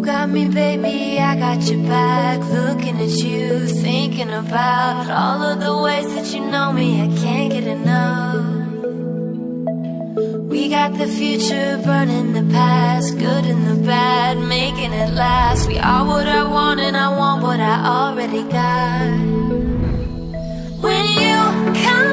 got me, baby, I got your back. Looking at you, thinking about all of the ways that you know me, I can't get enough. We got the future burning the past, good and the bad, making it last. We are what I want and I want what I already got. When you come